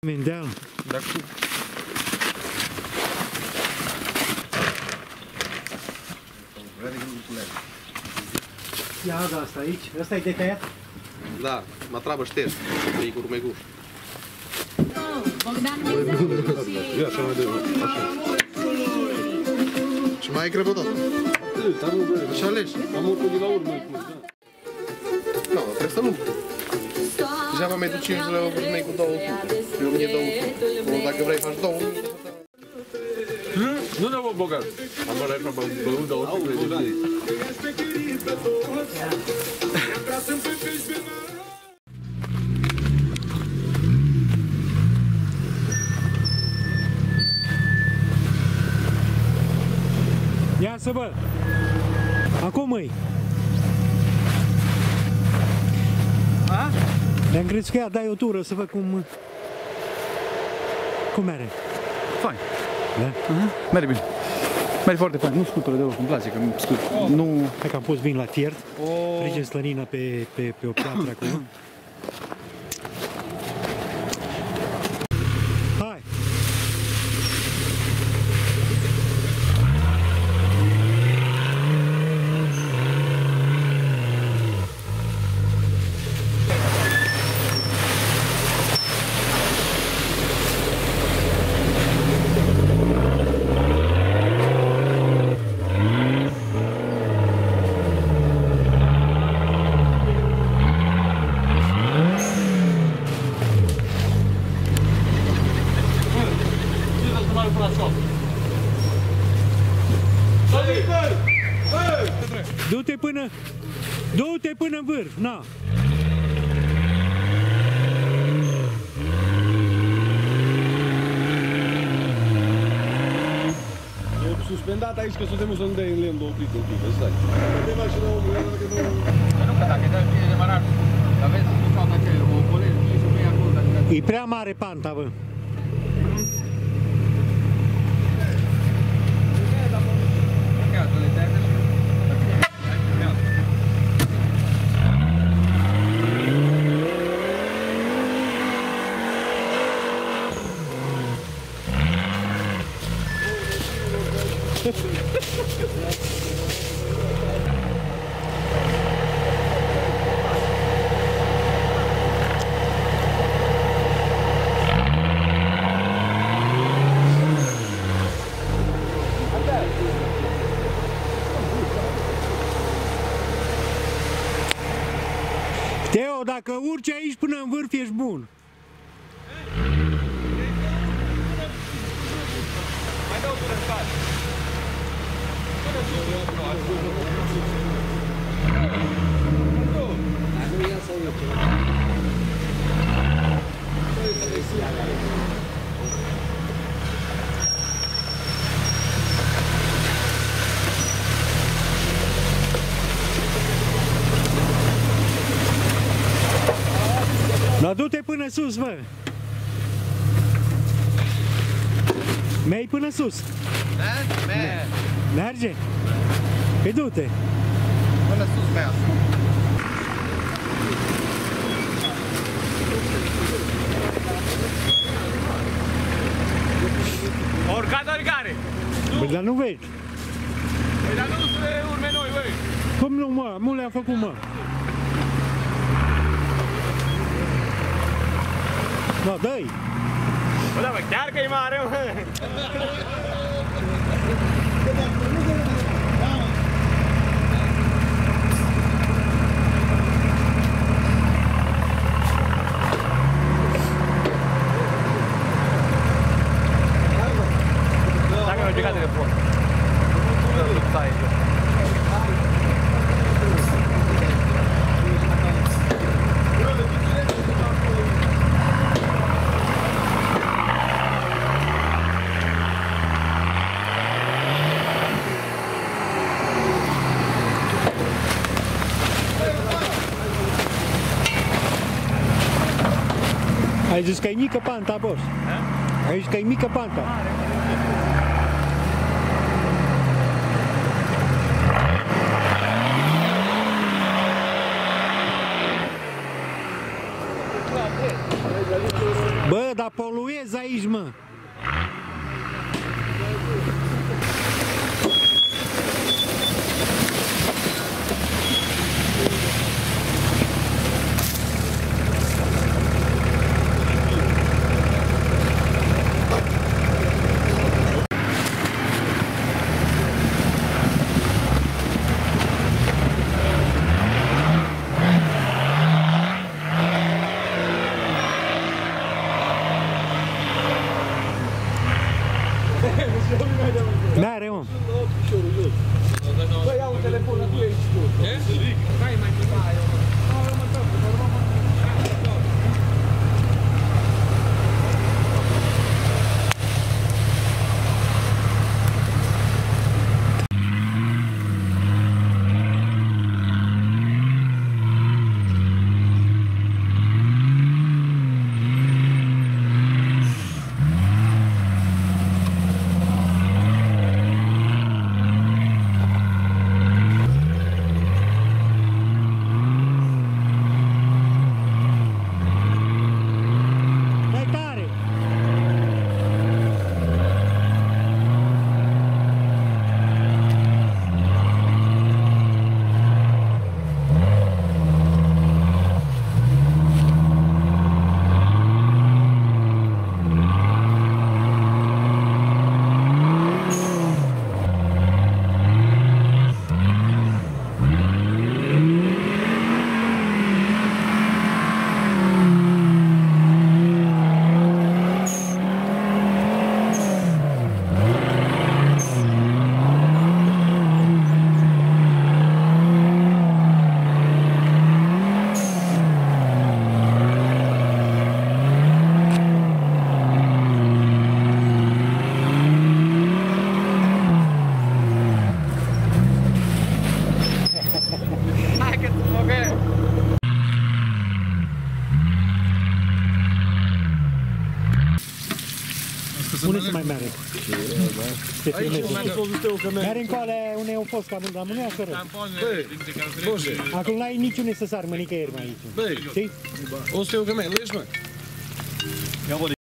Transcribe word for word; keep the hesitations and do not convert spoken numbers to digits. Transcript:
Mendeal. Dar cu... Ia da asta aici. Asta e de tăiat? Da, mă treabă șterg. E cu rumeguș. Ia așa mai de așa. Și mai ai crepătat. Și alegi. Am urmă de la urmă. Nu, trebuie să lupte. Degeaba mai duci cinci la urmei cu două sute. Pe o mie două sute. Dacă vrei faci două mii. Nu ne vom bogat. Am bărat ca băut două sute. Ia să bă! Acum măi! A? Mi-am crezut că ea dai o tură să văd cum... Cum mere? Fain. Da? Uh-huh. Merge bine. Merge foarte fain. Nu scutură deloc, îmi place că scut. Oh. Nu... Hai că am pus vin la fiert. Oh. Frige slănina pe, pe, pe o piatră acolo. Hai! Du-te până... Du-te până în vârf, na! E suspendat aici că suntem să nu dai în lemn două plică, un pic, stai. Nu, că dacă dai bine de marar, dar vezi, nu fac acele, o colegi, nu se pune acolo, dacă... E prea mare panta, bă! Teo, dacă urci aici până în vârf, ești bun. Mai dau până în cal. Dar du-te până sus, bă! Mergi până sus! Merge! Merge? Păi du-te! Până sus merge! Oricad oricare! Păi dar nu vezi! Păi dar nu se urme noi, băi! Cum nu, mă? Nu le-am făcut, mă! Da, dă-i! Bă, da, bă, chiar că e mare, mă! Dacă mi-ai picat de pot. Stai, Ai zis că e mică panta, boss. Ai zis că e mică panta. dar poluezi aici, mă. N-are, mă. Băi, ia un telefon, tu ești tu. Ce? Hai mai ceva. Unde se mai merge? Te filmezi. Aici, Merg încoale unde au fost, cam la mâine așa rău. Bože, Acum n-ai niciune să sar, mă, nicăieri mai aici. băi, Știi? o să te eu că mai, legi, mă.